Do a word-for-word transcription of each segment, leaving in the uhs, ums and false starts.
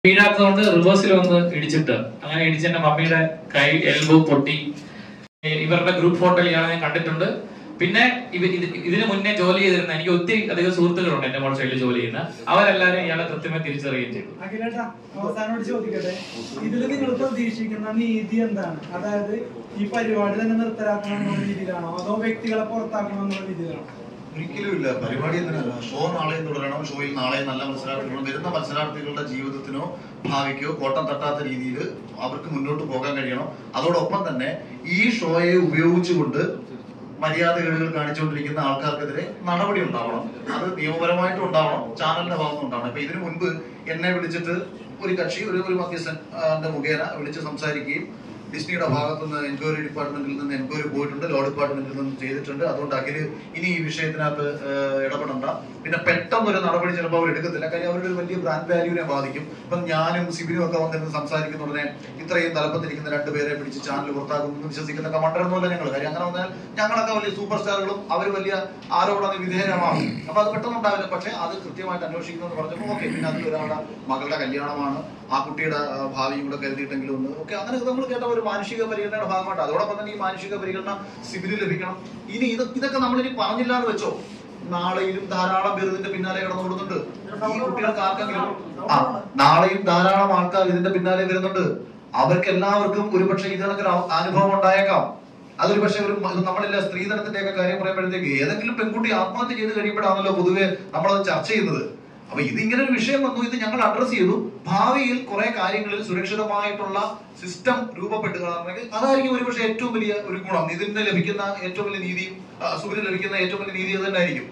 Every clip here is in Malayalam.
വീഴാത്തതുകൊണ്ട് റിവേഴ്സിൽ വന്ന് ഇടിച്ചിട്ട് അങ്ങനെ ഇടിച്ച് എന്റെ മമ്മിയുടെ കൈ എൽബോ പൊട്ടി. ഇവരുടെ ഗ്രൂപ്പ് ഫോട്ടോയിൽ ഇയാളെ ഞാൻ കണ്ടിട്ടുണ്ട്. പിന്നെ ഇതിന് മുന്നേ ജോലി ചെയ്തിരുന്ന എനിക്ക് ഒത്തിരി അധികം സുഹൃത്തുക്കളുണ്ട് എന്റെ മോൾ സൈഡിൽ ജോലി ചെയ്യുന്ന, അവരെല്ലാരും ഇയാളെ കൃത്യമായി തിരിച്ചറിയുകയും ചെയ്തു. അഖിലേട്ടാ, അവസാനമായിട്ട് ചോദിക്കട്ടെ, ഇതിൽ നിങ്ങൾ പ്രതീക്ഷിക്കുന്ന നീതി എന്താണ്? അതായത് ഈ പരിപാടി തന്നെ നിർത്തലാക്കണമെന്നുള്ള രീതിയിലാണോ അതോ വ്യക്തികളെ പുറത്താക്കണമെന്നുള്ള രീതിയിലാണോ? ഒരിക്കലും ഇല്ല. പരിപാടി എന്തിനല്ല, ഷോ നാളെയും തുടരണം. ഷോയിൽ നാളെയും നല്ല മത്സരാർത്ഥികളും വരുന്ന മത്സരാർത്ഥികളുടെ ജീവിതത്തിനോ ഭാവിക്കോ കോട്ടം തട്ടാത്ത രീതിയിൽ അവർക്ക് മുന്നോട്ട് പോകാൻ കഴിയണം. അതോടൊപ്പം തന്നെ ഈ ഷോയെ ഉപയോഗിച്ചുകൊണ്ട് മര്യാദകൾ കാണിച്ചുകൊണ്ടിരിക്കുന്ന ആൾക്കാർക്കെതിരെ നടപടി ഉണ്ടാവണം. അത് നിയമപരമായിട്ടും ഉണ്ടാവണം, ചാനലിന്റെ ഭാഗത്തും ഉണ്ടാവണം. ഇപ്പൊ ഇതിനു മുൻപ് എന്നെ വിളിച്ചിട്ട് ഒരു കക്ഷി ഒരു ഒരു മധ്യസ്ഥന്റെ മുഖേന വിളിച്ച് സംസാരിക്കുകയും ഡിസ്നിയുടെ ഭാഗത്തു നിന്ന് എൻക്വയറി ഡിപ്പാർട്ട്മെന്റിൽ നിന്ന് എൻക്വയറി പോയിട്ടുണ്ട്, ലോ ഡിപ്പാർട്ട്മെന്റിൽ നിന്നും ചെയ്തിട്ടുണ്ട്. അതുകൊണ്ട് അഖില് ഇനി ഈ വിഷയത്തിനകത്ത് ഇടപെടണ്ട. പിന്നെ പെട്ടെന്നൊരു നടപടി ചിലപ്പോൾ അവർ എടുക്കത്തില്ല, കാര്യം അവരുടെ ഒരു വലിയ ബ്രാൻഡ് വാല്യൂവിനെ ബാധിക്കും. ഇപ്പം ഞാനും സിബിനും ഒക്കെ വന്നിരുന്ന് സംസാരിക്കുന്ന ഉടനെ ഇത്രയും തലപ്പത്തിരിക്കുന്ന രണ്ടുപേരെ പിടിച്ച് ചാനൽ പുറത്താക്കുമെന്ന് വിശ്വസിക്കുന്ന കമണ്ടറൊന്നുമല്ല ഞങ്ങൾ. കാര്യം അങ്ങനെ വന്നാൽ ഞങ്ങളൊക്കെ വലിയ സൂപ്പർ സ്റ്റാറുകളും അവർ വലിയ ആരോപണ വിധേയമാണ്. അപ്പൊ അത് പെട്ടെന്നുണ്ടാവില്ല. പക്ഷെ അത് കൃത്യമായിട്ട് അന്വേഷിക്കുന്നു പറഞ്ഞപ്പോൾ ഓക്കെ. പിന്നെ അതിൽ ഒരാളുടെ മകളുടെ കല്യാണമാണ്, ആ കുട്ടിയുടെ ഭാവിയും കൂടെ കരുതിയിട്ടെങ്കിലും ഒന്ന് ഓക്കെ. അങ്ങനെ നമ്മൾ കേട്ട ഒരു മാനുഷിക പരിഗണനയുടെ ഭാഗമായിട്ട് അതോടൊപ്പം തന്നെ ഈ മാനുഷിക പരിഗണന സിബിലിൽ ലഭിക്കണം. ഇനി ഇത് ഇതൊക്കെ നമ്മളിനി പറഞ്ഞില്ല എന്ന് വെച്ചോ, നാളെയും ധാരാളം പേർ ഇതിന്റെ പിന്നാലെ കിടന്നുകൊടുക്കുന്നുണ്ട്. ഈ കുട്ടികൾക്ക് ആർക്കെങ്കിലും ആ നാളെയും ധാരാളം ആൾക്കാർ ഇതിന്റെ പിന്നാലെ വരുന്നുണ്ട്. അവർക്ക് എല്ലാവർക്കും ഒരുപക്ഷെ ഇതിനൊക്കെ അനുഭവം ഉണ്ടായേക്കാം. അതൊരു പക്ഷെ ഒരു നമ്മളില്ല സ്ത്രീധനത്തിന്റെ ഒക്കെ കാര്യം പറയുമ്പോഴത്തേക്ക് ഏതെങ്കിലും പെൺകുട്ടി ആത്മഹത്യ ചെയ്ത് കഴിയുമ്പോഴാണല്ലോ പൊതുവെ നമ്മളത് ചർച്ച ചെയ്യുന്നത്. അപ്പൊ ഇതിങ്ങനെ ഒരു വിഷയം വന്നു, ഇത് ഞങ്ങൾ അഡ്രസ് ചെയ്തു. ഭാവിയിൽ കുറെ കാര്യങ്ങളിൽ സുരക്ഷിതമായിട്ടുള്ള സിസ്റ്റം രൂപപ്പെട്ടുകയാണെങ്കിൽ അതായിരിക്കും ഒരുപക്ഷെ ഏറ്റവും വലിയ ഒരു ഗുണം. ഇതിന് ലഭിക്കുന്ന ഏറ്റവും വലിയ നീതി, സുഖിന് ലഭിക്കുന്ന ഏറ്റവും വലിയ നീതി അത് തന്നെ ആയിരിക്കും.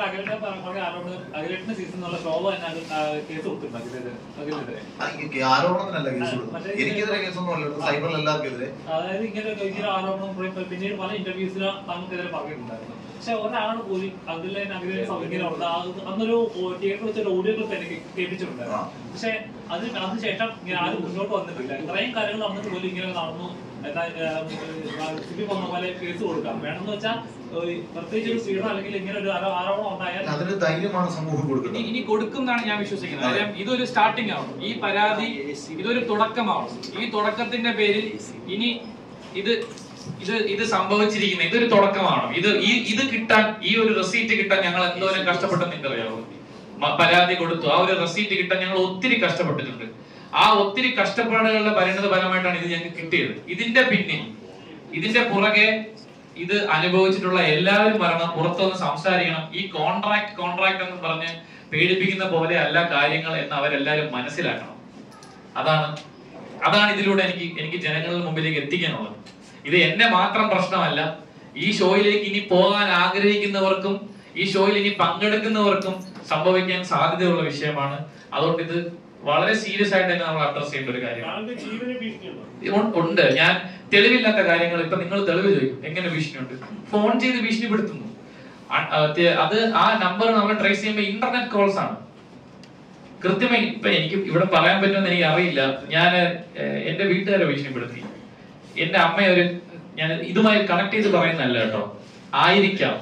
ആരോപണത്തിനല്ല കേസ് കൊടുക്കുന്നത്, എനിക്കെതിരെ കേസൊന്നും അല്ല, സൈബറിൽ എല്ലാവർക്കെതിരെ. അതായത് ഇങ്ങനെ ആരോപണം പിന്നീട് പല ഇന്റർവ്യൂസിലും നമുക്കെതിരെ പറഞ്ഞിട്ടുണ്ടായിരുന്നു. പക്ഷെ ഒരാൾ പോയി അതിലെ അന്നൊരു തിയേറ്ററിൽ വെച്ചൊരു ഓഡിയോ ക്ലിപ്പ് എനിക്ക് കേൾപ്പിച്ചിട്ടുണ്ടായിരുന്നു. പക്ഷെ അത് അതിനുശേഷം ഇങ്ങനെ ആരും മുന്നോട്ട് വന്നിട്ടില്ല. ഇത്രയും കാര്യങ്ങൾ വന്നിട്ട് പോലും ഇങ്ങനെ നടന്നു. സിബി പറഞ്ഞ പോലെ കേസ് കൊടുക്കാം വേണമെന്ന് വെച്ചാൽ പ്രത്യേകിച്ച് ഒരു സ്ത്രീ അല്ലെങ്കിൽ ഇങ്ങനെ ഒരു ആരോപണം ഉണ്ടായാൽ അതിന് ധൈര്യമാണ് സമൂഹം കൊടുക്കുന്നത്. ഇനി കൊടുക്കുന്നതാണ് ഞാൻ വിശ്വസിക്കുന്നത്. കാര്യം ഇതൊരു സ്റ്റാർട്ടിംഗ് ആവണം, ഈ പരാതി ഇതൊരു തുടക്കമാവണം. ഈ തുടക്കത്തിന്റെ പേരിൽ ഇനി ഇത് ഇത് ഇത് സംഭവിച്ചിരിക്കുന്ന ഇതൊരു തുടക്കമാണ്. ഇത് ഈ ഇത് കിട്ടാൻ, ഈ ഒരു റെസീറ്റ് കിട്ടാൻ ഞങ്ങൾ എന്തോരം കഷ്ടപ്പെട്ടെന്ന് എനിക്കറിയാവൂ. പരാതി കൊടുത്തു, ആ ഒരു റെസീറ്റ് കിട്ടാൻ ഞങ്ങൾ ഒത്തിരി കഷ്ടപ്പെട്ടിട്ടുണ്ട്. ആ ഒത്തിരി കഷ്ടപ്പാടുകളുടെ പരിണത ഫലമായിട്ടാണ് ഇത് ഞങ്ങൾക്ക് കിട്ടിയത്. ഇതിന്റെ പിന്നിൽ, ഇതിന്റെ പുറകെ ഇത് അനുഭവിച്ചിട്ടുള്ള എല്ലാവരും വരണം, പുറത്തുനിന്ന് സംസാരിക്കണം. ഈ കോൺട്രാക്ട് കോൺട്രാക്ട് എന്ന് പറഞ്ഞ് പേടിപ്പിക്കുന്ന പോലെ അല്ല കാര്യങ്ങൾ എന്ന് അവരെല്ലാവരും മനസ്സിലാക്കണം. അതാണ് അതാണ് ഇതിലൂടെ എനിക്ക് എനിക്ക് ജനങ്ങളുടെ മുമ്പിലേക്ക് എത്തിക്കാനുള്ളത്. ഇത് എന്റെ മാത്രം പ്രശ്നമല്ല, ഈ ഷോയിലേക്ക് ഇനി പോകാൻ ആഗ്രഹിക്കുന്നവർക്കും ഈ ഷോയിൽ ഇനി പങ്കെടുക്കുന്നവർക്കും സംഭവിക്കാൻ സാധ്യതയുള്ള വിഷയമാണ്. അതുകൊണ്ട് ഇത് വളരെ സീരിയസ് ആയിട്ട് തന്നെ നമ്മൾ അഡ്രസ് ചെയ്യേണ്ട ഒരു കാര്യമാണ്. ഉണ്ട്. ഞാൻ തെളിവില്ലാത്ത കാര്യങ്ങൾ ഇപ്പൊ നിങ്ങൾ തെളിവ് ചോദിക്കും, എങ്ങനെ ഭീഷണിയുണ്ട്? ഫോൺ ചെയ്ത് ഭീഷണിപ്പെടുത്തുന്നു. അത് ആ നമ്പർ നമ്മൾ ട്രേസ് ചെയ്യുമ്പോൾ ഇന്റർനെറ്റ് കോൾസ് ആണ്. കൃത്യമായി ഇപ്പൊ എനിക്ക് ഇവിടെ പറയാൻ പറ്റുമെന്ന് എനിക്ക് അറിയില്ല. ഞാൻ എന്റെ വീട്ടുകാരെ ഭീഷണിപ്പെടുത്തി. എന്റെ അമ്മയൊരു, ഞാൻ ഇതുമായി കണക്ട് ചെയ്ത് പറയുന്നല്ല കേട്ടോ, ആയിരിക്കാം,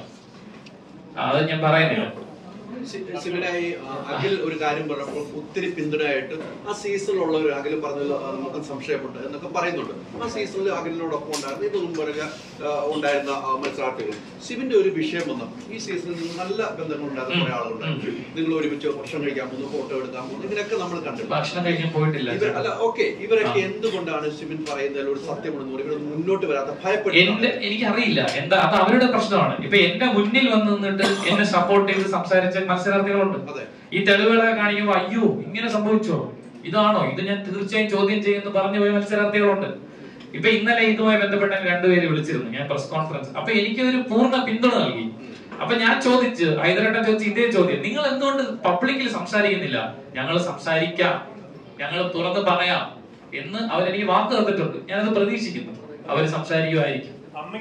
അത് ഞാൻ പറയുന്നില്ല. സിബിനായി അഖിൽ ഒരു കാര്യം പറഞ്ഞപ്പോൾ ഒത്തിരി പിന്തുണയായിട്ട് ആ സീസണിലുള്ള ഒരു അഖിൽ പറഞ്ഞത് നമുക്ക് സംശയപ്പെട്ടു എന്നൊക്കെ പറയുന്നുണ്ട്. ആ സീസണിൽ അഖിലിനോടൊപ്പം ഉണ്ടായിരുന്ന ഇതൊന്നും പറയുക ഉണ്ടായിരുന്ന മത്സരാർത്ഥികൾ. സിബിന്റെ ഒരു വിഷയം വന്നു, ഈ സീസണിൽ നിന്ന് നല്ല ബന്ധങ്ങൾ ഉണ്ടാകുന്ന കുറെ ആളുകളുണ്ടായിരുന്നു. നിങ്ങൾ ഒരുമിച്ച് ഭക്ഷണം കഴിക്കാൻ പോകുന്നു, ഫോട്ടോ എടുക്കാൻ പോകുന്നു, ഇതിനൊക്കെ നമ്മൾ കണ്ടു. ഭക്ഷണം കഴിക്കാൻ പോയിട്ടില്ല. അല്ല ഓക്കെ, ഇവരൊക്കെ എന്തുകൊണ്ടാണ് സിബിൻ പറയുന്നതിൽ ഒരു സത്യമുണ്ടെന്ന് ഇവർ മുന്നോട്ട് വരാത്ത ഭയപ്പെട്ടു? എനിക്കറിയില്ല എന്താ, അത് അവരുടെ പ്രശ്നമാണ്. ഇപ്പൊ എന്റെ മുന്നിൽ വന്ന് നിന്നിട്ട് എന്നെ സപ്പോർട്ട് ചെയ്ത് സംസാരിച്ച മത്സരാർത്ഥികളുണ്ട്. ഈ തെളിവുകളെ കാണിക്കുമ്പോ അയ്യോ ഇങ്ങനെ സംഭവിച്ചോ, ഇതാണോ, ഇത് ഞാൻ തീർച്ചയായും ചോദ്യം ചെയ്യുമെന്ന് പറഞ്ഞു പോയ മത്സരാർത്ഥികളുണ്ട്. ഇപ്പൊ ഇന്നലെ ഇതുമായി ബന്ധപ്പെട്ട രണ്ടുപേര് വിളിച്ചിരുന്നു ഞാൻ പ്രസ് കോൺഫറൻസ്. അപ്പൊ എനിക്കൊരു പൂർണ്ണ പിന്തുണ നൽകി. അപ്പൊ ഞാൻ ചോദിച്ചു, ഹൈദരാബാദ് ചോദിച്ചു ഇതേ ചോദ്യം, നിങ്ങൾ എന്തുകൊണ്ട് പബ്ലിക്കിൽ സംസാരിക്കുന്നില്ല? ഞങ്ങൾ സംസാരിക്കാം, ഞങ്ങൾ തുറന്ന് പറയാം എന്ന് അവരെനിക്ക് വാക്ക് തന്നിട്ടുണ്ട്. ഞാനത് പ്രതീക്ഷിക്കുന്നു, അവർ സംസാരിക്കുമായിരിക്കും.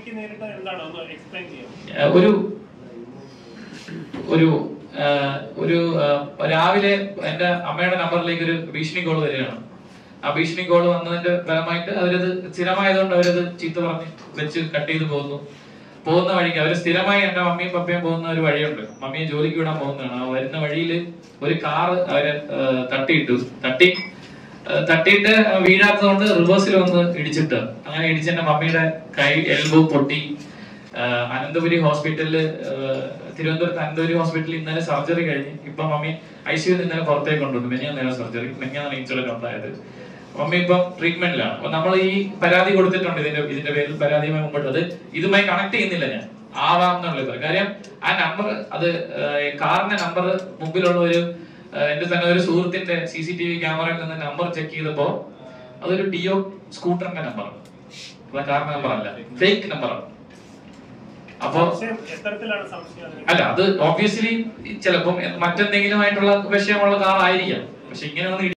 ഒരു ഒരു ഒരു രാവിലെ എന്റെ അമ്മയുടെ നമ്പറിലേക്ക് ഒരു ഭീഷണി കോൾ വരികയാണ്. ആ ഭീഷണി കോൾ വന്നതിന്റെ ഫലമായിട്ട് അവരത് സ്ഥിരമായതുകൊണ്ട് അവരത് ചീത്ത പറഞ്ഞ് വെച്ച് കട്ട് ചെയ്ത് പോകുന്നു. പോകുന്ന വഴിക്ക് അവര് സ്ഥിരമായി എന്റെ മമ്മിയും പപ്പയും പോകുന്ന ഒരു വഴിയുണ്ട്, മമ്മിയെ ജോലിക്ക് വിടാൻ പോകുന്നതാണ്. ആ വരുന്ന വഴിയിൽ ഒരു കാറ് അവര് തട്ടിയിട്ടു. തട്ടി തട്ടിയിട്ട് വീഴാത്തതുകൊണ്ട് റിവേഴ്സിൽ വന്ന് ഇടിച്ചിട്ട് അങ്ങനെ ഇടിച്ച് എന്റെ മമ്മിയുടെ കൈ എൽബോ പൊട്ടി. അനന്തപുരി ഹോസ്പിറ്റലില് തിരുവനന്തപുരത്ത് അനന്തപുരി ഹോസ്പിറ്റലിൽ ഇന്നലെ സർജറി കഴിഞ്ഞ് ഇപ്പൊ മമ്മി ഐ സിയുയിൽ ഇന്നലെ പുറത്തേക്ക് കൊണ്ടുവന്നു. മെനിയാന്നേരം സർജറി, മെനിയാന്നാണ് ഇൻസിഡന്റ് ഉണ്ടായത്. മമ്മി ഇപ്പൊ ട്രീറ്റ്മെന്റിലാണ്. അപ്പൊ നമ്മൾ ഈ പരാതി കൊടുത്തിട്ടുണ്ട് ഇതിന്റെ ഇതിന്റെ പേരിൽ പരാതിയുമായി മുമ്പോട്ടത് ഇതുമായി കണക്ട് ചെയ്യുന്നില്ല ഞാൻ ആവാം എന്നുള്ളത്. കാര്യം ആ നമ്പർ അത് കാറിന്റെ നമ്പർ മുമ്പിലുള്ള ഒരു എന്റെ തന്നെ ഒരു സുഹൃത്തിന്റെ സി സി ടി വി ക്യാമറയിൽ നിന്ന് നമ്പർ ചെക്ക് ചെയ്തപ്പോ അതൊരു ഡിയോ സ്കൂട്ടറിന്റെ നമ്പർ, കാറിന്റെ നമ്പർ അല്ല, ഫേക്ക് നമ്പറാണ്. അപ്പൊ അല്ല അത് ഓബ്വിയസ്ലി ചിലപ്പം മറ്റെന്തെങ്കിലും ആയിട്ടുള്ള വിഷയമുള്ള കാർ ആയിരിക്കാം. പക്ഷെ ഇങ്ങനെ